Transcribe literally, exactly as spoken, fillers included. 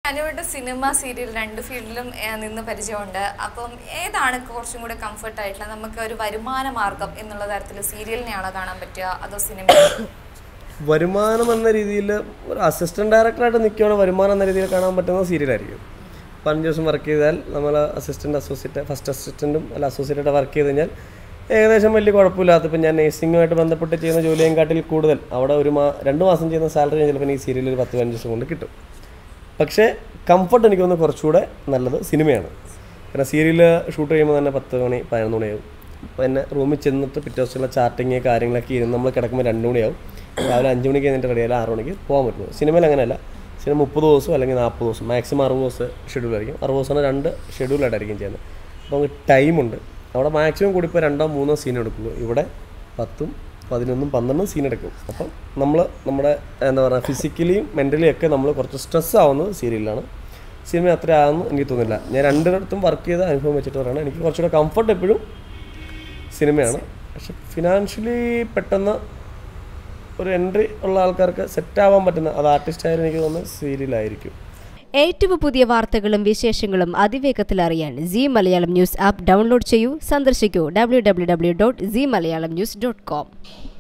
അനുവിന്റെ cinema serial രണ്ട് ഫീൽഡിലും നിന്ന് പരിചയമുണ്ട്. അപ്പം ഏതാണ് കുറച്ചും കൂടെ കംഫർട്ട് ആയിട്ടുള്ള നമുക്ക് ഒരു വരുമാന മാർഗം എന്നുള്ള തരത്തിൽ സീരിയലിനെയാണോ കാണാൻ പറ്റുക അതോ സിനിമ? വരുമാനം എന്ന രീതിയിൽ ഒരു അസിസ്റ്റന്റ് ഡയറക്ടറായിട്ട് നിൽക്കുകയാണെങ്കിൽ വരുമാനം എന്ന രീതിയിൽ കാണാൻ പറ്റുന്ന സീരിയലായിരിക്കും. പതിനഞ്ച് ദിവസം വർക്ക് ചെയ്താൽ നമ്മൾ അസിസ്റ്റന്റ് അസോസിയേറ്റ് ഫസ്റ്റ് അസിസ്റ്റന്റും അല്ല അസോസിയേറ്റായിട്ട് വർക്ക് ചെയ്ത് കഴിഞ്ഞാൽ ഏകദേശം വലിയ കുഴപ്പമില്ലാത്ത ഇപ്പം ഞാൻ നേഴ്സിങ്ങുമായിട്ട് ബന്ധപ്പെട്ട് ചെയ്യുന്ന ജോലിയും കാട്ടിൽ കൂടുതൽ അവിടെ ഒരു മാ രണ്ട് മാസം ചെയ്യുന്ന സാലറി ചിലപ്പോൾ ഈ സീരിയലിൽ ഒരു പത്ത് പതിനഞ്ച് ദിവസം കൊണ്ട് കിട്ടും. പക്ഷേ കംഫർട്ട് എനിക്ക് തോന്നുന്നു കുറച്ചുകൂടെ നല്ലത് സിനിമയാണ്. കാരണം സീരിയൽ ഷൂട്ട് ചെയ്യുമ്പോൾ തന്നെ പത്ത് മണി പതിനൊന്ന് മണിയാവും. പിന്നെ റൂമിൽ ചെന്നിട്ട് പിറ്റേ ദിവസമുള്ള ചാർട്ടിങ് കാര്യങ്ങളൊക്കെ ഇരുന്ന് നമ്മൾ കിടക്കുമ്പോൾ രണ്ട് മണിയാവും. രാവിലെ അഞ്ച് മണിക്ക് കഴിഞ്ഞിട്ട് റെഡിയായാലും ആറ് മണിക്ക് പോകാൻ പറ്റുള്ളൂ. സിനിമയിൽ അങ്ങനെയല്ല. സിനിമ മുപ്പത് ദിവസം അല്ലെങ്കിൽ നാൽപ്പത് ദിവസം മാക്സിമം അറുപത് ദിവസം ഷെഡ്യൂളായിരിക്കും. അറുപത് ദിവസം രണ്ട് ഷെഡ്യൂളായിട്ടായിരിക്കും ചെയ്യുന്നത്. അപ്പോൾ നമുക്ക് ടൈമുണ്ട്. അവിടെ മാക്സിമം കൂടി ഇപ്പോൾ രണ്ടോ മൂന്നോ സീൻ എടുക്കുള്ളൂ. ഇവിടെ പത്തും പതിനൊന്നും പന്ത്രണ്ടും സീൻ എടുക്കും. അപ്പം നമ്മൾ നമ്മുടെ എന്താ പറയുക ഫിസിക്കലിയും മെൻ്റലിയും ഒക്കെ നമ്മൾ കുറച്ച് സ്ട്രെസ് ആവുന്നത് സീരിയലിലാണ്. സിനിമ അത്ര ആകുന്നു എനിക്ക് തോന്നുന്നില്ല. ഞാൻ രണ്ടിടത്തും വർക്ക് ചെയ്ത അനുഭവം വെച്ചിട്ട് പറയുന്നത് എനിക്ക് കുറച്ചുകൂടെ കംഫർട്ട് എപ്പോഴും സിനിമയാണ്. പക്ഷെ ഫിനാൻഷ്യലി പെട്ടെന്ന് ഒരു എൻട്രി ഉള്ള ആൾക്കാർക്ക് സെറ്റാവാൻ പറ്റുന്ന അത് ആർട്ടിസ്റ്റ് ആയാലും എനിക്ക് തോന്നുന്നത് സീരിയലായിരിക്കും. ഏറ്റവും പുതിയ വാർത്തകളും വിശേഷങ്ങളും അതിവേഗത്തിൽ അറിയാൻ Zee Malayalam news app download ചെയ്യൂ. സന്ദർശിക്കൂ W W W dot Zee Malayalam news dot com.